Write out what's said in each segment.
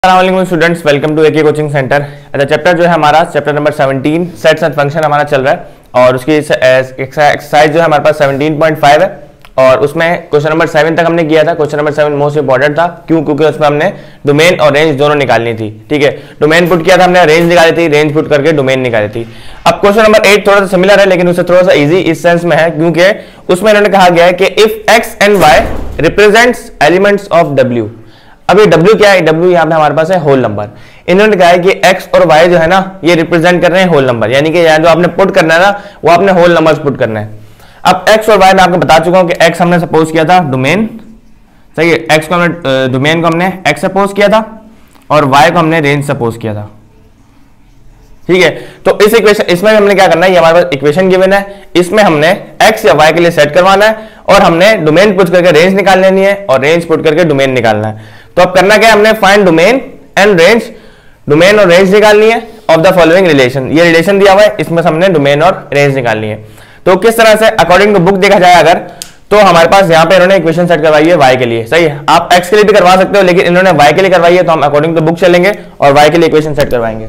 अस्सलाम students, welcome to AK coaching centre. अच्छा, chapter जो है हमारा chapter number 17 sets and function हमारा चल रहा है और उसकी एक्सरसाइज जो है हमारे पास 17.5 है और उसमें क्वेश्चन नंबर 7 तक हमने किया था। क्वेश्चन नंबर 7 मोस्ट इंपॉर्टेंट था, क्यों? क्योंकि उसमें हमने डोमेन और रेंज दोनों निकालनी थी। ठीक है, डोमेन पुट किया था हमने, रेंज निकाली थी, रेंज पुट करके डोमेन निकाली थी। अब क्वेश्चन नंबर 8 थोड़ा सा सिमिलर है, लेकिन उससे थोड़ा सा इजी इस सेंस में है क्योंकि उसमें इन्होंने कहा गया है कि if x and y represents elements of डब्ल्यू। अब ये W क्या है? W यहाँ पे हमारे पास है होल नंबर। इन्होंने कहा है कि X और Y जो है ना, ये रिप्रेजेंट कर रहे हैं होल नंबर, यानी कि यहाँ जो आपने पुट करना है ना, वो आपने होल नंबर्स पुट करना है। अब X और Y मैं आपको बता चुका हूँ कि X हमने सपोज किया था डोमेन, सही है, X को हमने डोमेन को हमने X सपोज किया था और Y को हमने रेंज सपोज किया था। ठीक है, तो इस इक्वेशन इसमें हमने क्या करना है, ये हमारे पास इक्वेशन गिवन है, इसमें हमने x या y के लिए सेट करवाना है और हमने डोमेन पुट करके रेंज निकाल लेनी है और रेंज पुट करके डोमेन निकालना है। तो अब करना क्या है, हमने find domain and range, domain और रेंज निकालनी है ऑफ द फॉलोइंग रिलेशन। ये रिलेशन दिया हुआ है, इसमें हमने डोमेन और रेंज निकालनी है। तो किस तरह से अकॉर्डिंग टू बुक देखा जाए अगर, तो हमारे पास यहाँ पे इन्होंने इक्वेशन सेट करवाई है y के लिए, सही है। आप x के लिए भी करवा सकते हो, लेकिन इन्होंने y के लिए करवाई है, तो हम अकॉर्डिंग टू बुक चलेंगे और y के लिए इक्वेशन सेट करवाएंगे।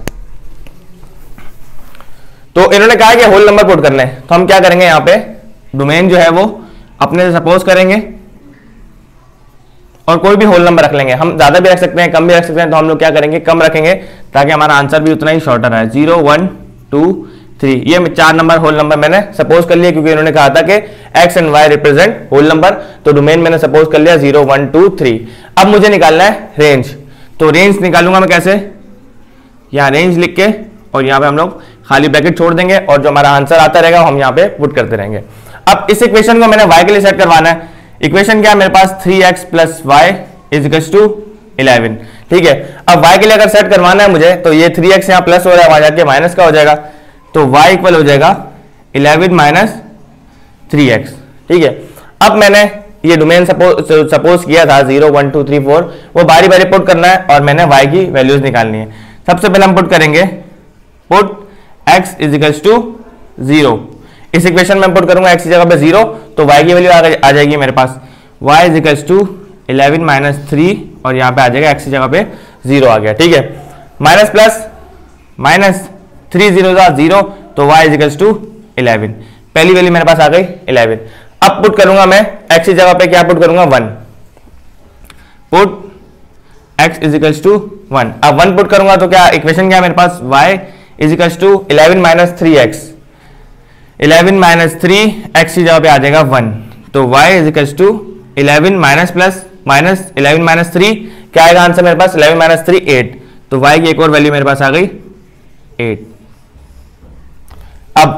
तो इन्होंने कहा कि होल नंबर पुट करना है, तो हम क्या करेंगे, यहाँ पे डोमेन जो है वो अपने से सपोज करेंगे और कोई भी होल नंबर रख लेंगे। हम ज्यादा भी रख सकते हैं, कम भी रख सकते हैं, तो हम लोग क्या करेंगे, कम रखेंगे ताकि हमारा आंसर भी उतना ही शॉर्टर है। 0 1 2 3, ये 4 नंबर होल नंबर मैंने सपोज कर लिया क्योंकि इन्होंने कहा था कि x and y represent whole number, तो डोमेन मैंने सपोज कर लिया 0 1 2 3। अब मुझे निकालना है रेंज, तो रेंज निकालूंगा मैं कैसे, यहाँ रेंज लिख के और यहाँ पे हम लोग खाली ब्रैकेट छोड़ देंगे और जो हमारा आंसर आता रहेगा हम यहाँ पे पुट करते रहेंगे। अब इस इक्वेशन को मैंने y के लिए सेट करवाना है। इक्वेशन क्या है मेरे पास, 3x plus y is equals to 11। ठीक है, अब y के लिए अगर सेट करवाना है मुझे, तो ये 3x यहाँ प्लस हो रहा है, वहां जाके माइनस का हो जाएगा, तो y इक्वल हो जाएगा 11 माइनस 3x। ठीक है, अब मैंने ये डोमेन सपोज किया था 0 1 2 3 4, वो बारी बारी पुट करना है और मैंने y की वैल्यूज निकालनी है। सबसे पहले हम पुट करेंगे, put x is equals to 0। इस इक्वेशन में पुट करूंगा x की जगह पे 0, तो y की वैल्यू आ जाएगी मेरे पास y is equals to 11 minus 3 और यहाँ पे आ जाएगा x की जगह पे 0 आ गया। ठीक है, माइनस प्लस माइनस 3 0 0, तो y इज इक्वल्स टू 11। पहली वैल्यू मेरे पास आ गई 11। अब पुट करूंगा मैं x की जगह पे क्या पुट करूंगा, 1, put x is equals to 1। अब 1 पुट करूंगा तो क्या इक्वेशन क्या है मेरे पास, y is equals to 11 minus 3x, 11 minus 3 x की जगह पे आ जाएगा 1, तो y is equals to 11 minus plus minus 11 minus 3, क्या आएगा आंसर मेरे पास, 11 माइनस 3 8, तो y की एक और वैल्यू मेरे पास आ गई 8। अब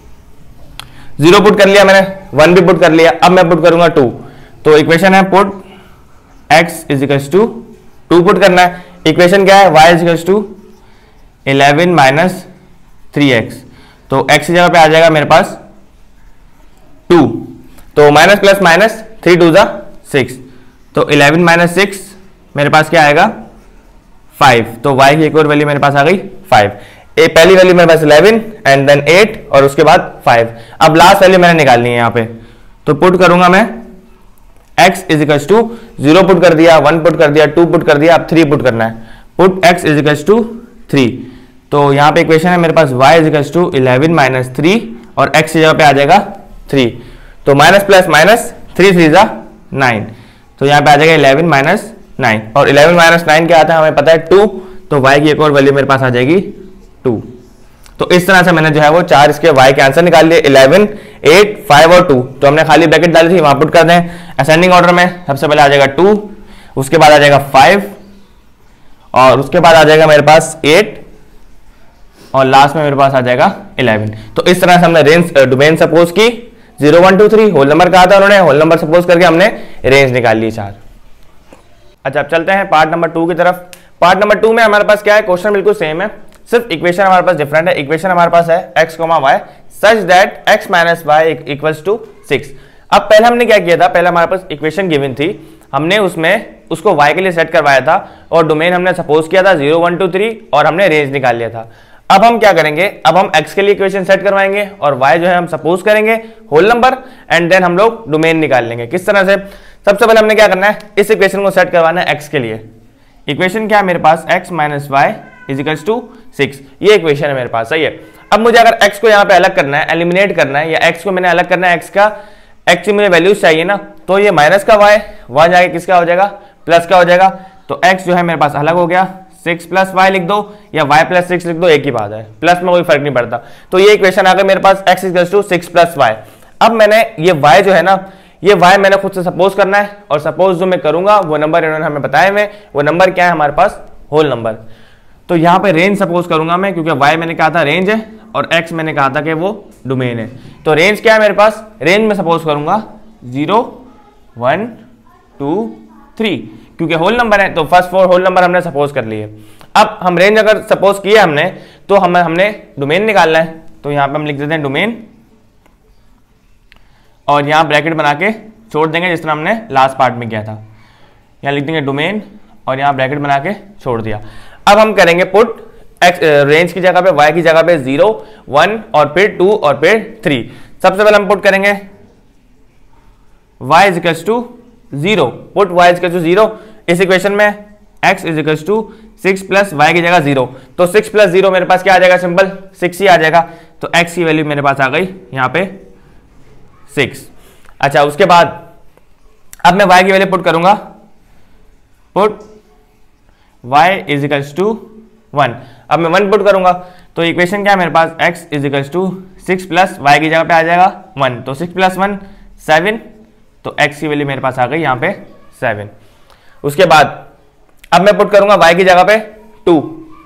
0 पुट कर लिया मैंने, 1 भी पुट कर लिया, अब मैं पुट करूंगा 2, तो इक्वेशन है put x is equals to 2 put करना है। इक्वेशन क्या है, y is equals to 11 minus 3x, तो x की जगह पे आ जाएगा मेरे पास 2, तो माइनस प्लस माइनस 3 2 6, तो 11 माइनस 6 मेरे पास क्या आएगा 5, तो y की एक और वैल्यू मेरे पास आ गई 5। पहली वैल्यू मेरे पास 11 एंड देन 8 और उसके बाद 5। अब लास्ट वैल्यू मैंने निकालनी है यहाँ पे, तो पुट करूंगा मैं x is equals to 0 put कर दिया, 1 पुट कर दिया, 2 पुट कर दिया, अब 3 पुट करना है, put x is equals to 3। तो यहाँ पे इक्वेशन है मेरे पास y is equals to 11 minus 3 और x की जगह पे आ जाएगा 3, तो माइनस प्लस माइनस 3 3 9, तो यहाँ पे आ जाएगा 11 माइनस 9 और 11 माइनस 9 क्या आता है हमें पता है 2, तो y की एक और वैल्यू मेरे पास आ जाएगी 2। तो इस तरह से मैंने जो है वो 4 इसके y के आंसर निकाल लिए, 11 8 5 और 2, तो हमने खाली ब्रैकेट डाली थी, वहां पुट कर दें असेंडिंग ऑर्डर में। सबसे पहले आ जाएगा 2, उसके बाद आ जाएगा 5 और उसके बाद आ जाएगा मेरे पास 8 और लास्ट में मेरे पास आ जाएगा 11। तो इस तरह से हमने रेंज डोमेन सपोज की 0 1 2 3, होल नंबर कहा था उन्होंने, होल नंबर सपोज करके हमने रेंज निकाल ली 4। अच्छा, अब चलते हैं पार्ट नंबर 2 की तरफ। पार्ट नंबर 2 में हमारे पास क्या है, क्वेश्चन बिल्कुल सेम है, सिर्फ इक्वेशन हमारे पास डिफरेंट है। इक्वेशन हमारे पास है x, y such that x minus y equals to 6। अब पहले हमने क्या किया था, पहले हमारे पास इक्वेशन गिवन थी, हमने उसमें उसको y के लिए सेट करवाया था और डोमेन हमने सपोज किया था 0 1 2 3 और हमने रेंज निकाल लिया था। अब हम क्या करेंगे, अब हम x के लिए इक्वेशन सेट करवाएंगे और y जो है हम सपोज करेंगे होल नंबर एंड देन हम लोग डोमेन निकाल लेंगे। किस तरह से, सबसे पहले हमने क्या करना है, इस इक्वेशन को सेट करवाना है x के लिए, इक्वेशन क्या है मेरे पास, x minus y is equals to 6, ये इक्वेशन है मेरे पास, सही है। अब मुझे अगर x को यहाँ पे अलग करना है, एलिमिनेट करना है, या x को मैंने अलग करना है, x की मुझे वैल्यूज चाहिए ना, तो ये माइनस का y वहां जाके किसका हो जाएगा, प्लस का हो जाएगा। तो x जो है मेरे पास अलग हो गया, 6 प्लस वाई लिख दो या y प्लस 6 लिख दो, एक ही बात है, प्लस में कोई फर्क नहीं पड़ता। तो ये इक्वेशन आ गई मेरे पास x equals to 6 plus y. अब मैंने ये y जो है ना, ये y मैंने खुद से सपोज करना है, और सपोज जो मैं करूंगा वो नंबर इन्होंने हमें बताए हुए, वो नंबर क्या है हमारे पास, होल नंबर। तो यहाँ पे रेंज सपोज करूंगा मैं, क्योंकि y मैंने कहा था रेंज है और x मैंने कहा था कि वो डोमेन है। तो रेंज क्या है मेरे पास, रेंज में सपोज करूंगा 0 1 2 3, क्योंकि होल नंबर है तो फर्स्ट 4 होल नंबर हमने सपोज कर लिए। अब हम रेंज अगर सपोज किए हमने, तो हमने डोमेन निकालना है। तो यहाँ पे हम लिख देते हैं डोमेन, और यहाँ ब्रैकेट बना के छोड़ देंगे जिस तरह हमने लास्ट पार्ट में किया था। यहाँ लिख देंगे डोमेन और यहाँ ब्रैकेट बना के छोड़ दिया। अब हम करेंगे पुट x रेंज की जगह पे y की जगह पे 0 1 और फिर 2 और फिर 3। सबसे पहले हम पुट करेंगे y is equals to 0, put y is equals to 0। इस इक्वेशन में x is equals to 6 plus y की जगह 0, तो 6 प्लस 0 मेरे पास क्या आ जाएगा, सिंपल 6 ही आ जाएगा। तो x की वैल्यू मेरे पास आ गई यहाँ पे 6। अच्छा, उसके बाद अब मैं y की वैल्यू पुट करूंगा, put y is equals to 1। अब मैं 1 पुट करूंगा, तो इक्वेशन क्या है मेरे पास, x is equals to 6 plus y की जगह पे आ जाएगा 1, तो 6 प्लस 1 7, तो x की वैल्यू मेरे पास आ गई यहाँ पे 7। उसके बाद अब मैं पुट करूंगा y की जगह पे 2,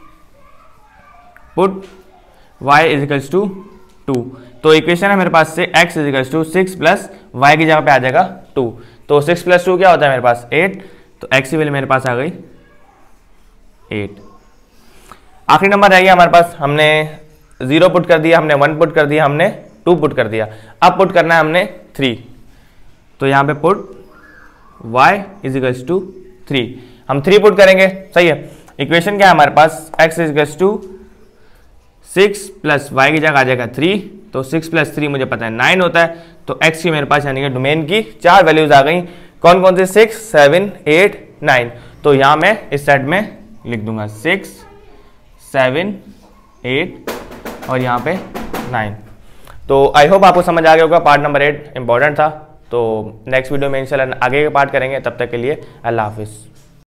put y is equals to 2। तो इक्वेशन है मेरे पास से x is equals to 6 plus y की जगह पे आ जाएगा 2, तो 6 प्लस 2 क्या होता है मेरे पास 8, तो x की वैल्यू मेरे पास आ गई 8। आखिरी नंबर रह गया हमारे पास, हमने 0 पुट कर दिया, हमने 1 पुट कर दिया, हमने 2 पुट कर दिया। अब पुट करना है हमने 3, तो यहाँ पे put y is equals to 3, हम 3 पुट करेंगे, सही है। इक्वेशन क्या है हमारे पास, x is equals to 6 plus y की जगह आ जाएगा 3, तो 6 प्लस 3 मुझे पता है 9 होता है। तो x की मेरे पास यानी कि डोमेन की 4 वैल्यूज आ गई, कौन कौन से, 6 7 8 9। तो यहाँ मैं इस सेट में लिख दूंगा 6 7 8 और यहाँ पे 9। तो आई होप आपको समझ आ गया होगा, पार्ट नंबर 8 इंपॉर्टेंट था। तो नेक्स्ट वीडियो में इंशाल्लाह आगे के पार्ट करेंगे, तब तक के लिए अल्लाह हाफिज़।